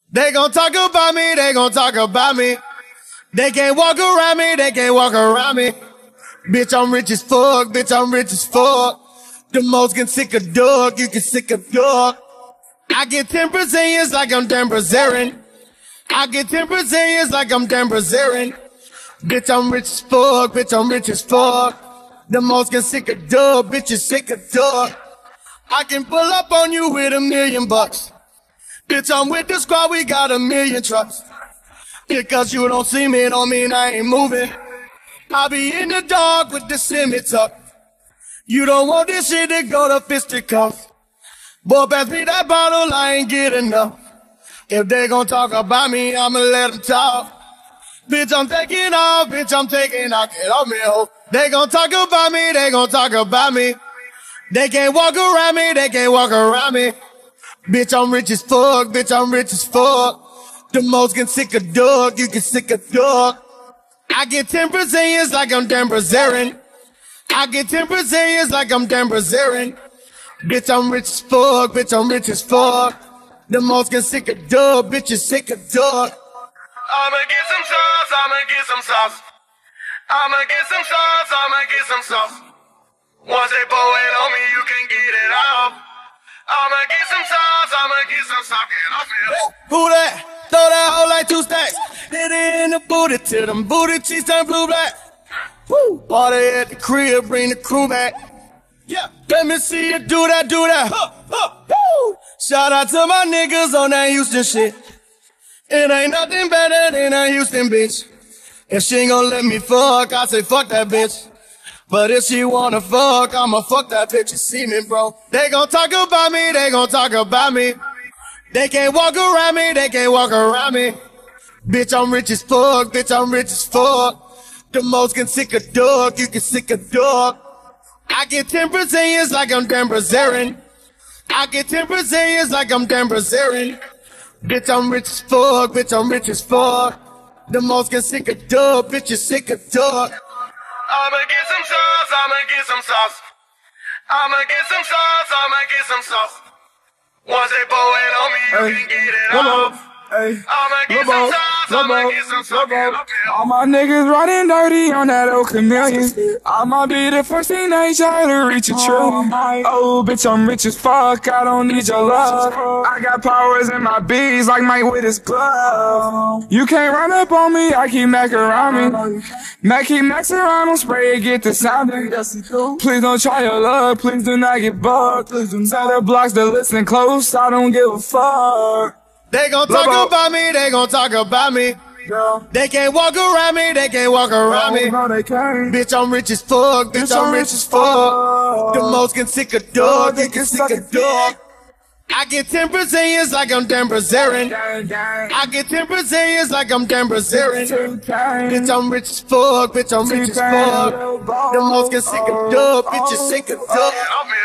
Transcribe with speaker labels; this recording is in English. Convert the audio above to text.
Speaker 1: They gon' talk about me, they gon' talk about me. They can't walk around me, they can't walk around me. Bitch, I'm rich as fuck, bitch, I'm rich as fuck. The most can sick a dog, you can sick a dog. I get 10 Brazilians like I'm Dan Brazilian. I get 10 Brazilians like I'm Dan Brazilian. Bitch, I'm rich as fuck, bitch, I'm rich as fuck. The most can sick a dog, bitch, you sick a dog. I can pull up on you with $1 million bucks. Bitch, I'm with the squad, we got 1,000,000 trucks. Because you don't see me, don't mean I ain't moving. I be in the dark with the semi tuck. You don't want this shit to go to fisticuffs. Boy, pass me that bottle, I ain't get enough. If they gon' talk about me, I'ma let them talk. Bitch, I'm taking off, bitch, I'm taking off. Get off me, ho. They gon' talk about me, they gon' talk about me. They can't walk around me, they can't walk around me. Bitch, I'm rich as fuck, bitch, I'm rich as fuck. The most can sick a dog, you can sick a dog. I get 10 Brazilians like I'm Dan Brazilian. I get 10 Brazilians like I'm Dan Brazilian. Bitch, I'm rich as fuck, bitch, I'm rich as fuck. The most can sick a dog, bitch, you sick a dog. I'ma get some sauce, I'ma get some sauce. I'ma get some sauce, I'ma get some sauce. Once they pour it on me, you can get it off. I'ma get some sauce, I'ma get some sauce. Get off me. Who that? Throw that hoe like 2 stacks. Hit it in the booty till them booty cheeks turn blue black. Woo! Party at the crib, bring the crew back. Yeah, let me see you do that, do that. Woo! Shout out to my niggas on that Houston shit. It ain't nothing better than a Houston bitch. If she ain't gon' let me fuck, I say fuck that bitch. But if she wanna fuck, I'ma fuck that bitch. You see me, bro? They gon' talk about me, they gon' talk about me. They can't walk around me, they can't walk around me. Bitch, I'm rich as fuck, bitch, I'm rich as fuck. The most can sick a dog, you can sick a dog. I get 10 Brazilians like I'm Dan Brazilian. I get 10 Brazilians like I'm Dan Brazilian. Bitch, I'm rich as fuck, bitch, I'm rich as fuck. The most can sick a dog, bitch, you sick a dog. I'ma get some sauce, I'ma get some sauce. I'ma get some sauce, I'ma get some sauce. Once they pour it on me, you can get it off. I'ma get some sauce, I'ma get some sauce.
Speaker 2: All my niggas riding dirty on that old chameleon. I'ma be the first thing they try to reach a trillion. Oh, bitch, I'm rich as fuck, I don't need your love. I got powers in my bees like Mike with his glove. You can't run up on me, I keep Mac around me. Mac keep Max around, don't spray it, get the sounding. Please don't try your luck, please do not get bugged. Tell the blocks to listen close, I don't give a fuck.
Speaker 1: They gon' talk about me, they gon' talk about me. They can't walk around me, they can't walk around me.
Speaker 2: No, they can't.
Speaker 1: Bitch, I'm rich as fuck, bitch, I'm rich as fuck. The most can sick a dog, they can sick a dog. I get 10 Brazilians like I'm Dan Brazilian. I get 10 Brazilians like I'm Dan Brazilian. Bitch, I'm rich as fuck, bitch, I'm rich as fuck. The most can sick a dog, bitch, you sick a dog.